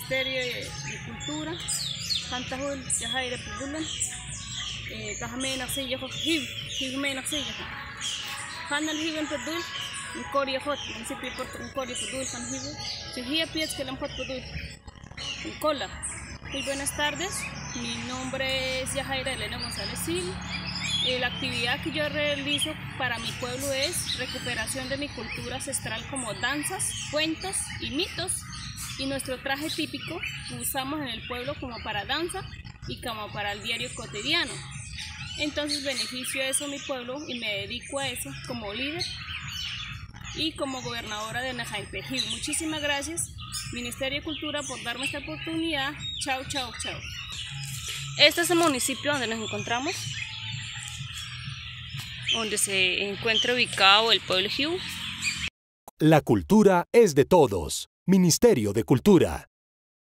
Ministerio de Cultura, Cantahul, Yahaira Pudulan, Tahamena Seyaho Higmena Seyaho. Hanal Hiven Pudul, un Coria Hot, municipio de Puerto Coria Pudul, San Hibu, Chihia Piez que Lampot Pudul, en Cola. Muy buenas tardes, mi nombre es Yahaira Elena González Sil. La actividad que yo realizo para mi pueblo es recuperación de mi cultura ancestral como danzas, cuentos y mitos, y nuestro traje típico que usamos en el pueblo como para danza y como para el diario cotidiano. Entonces beneficio eso a mi pueblo y me dedico a eso como líder y como gobernadora de Najaimpejiu. Muchísimas gracias, Ministerio de Cultura, por darme esta oportunidad. Chao, chao, chao. Este es el municipio donde nos encontramos, donde se encuentra ubicado el pueblo Jiu. La cultura es de todos. Ministerio de Cultura.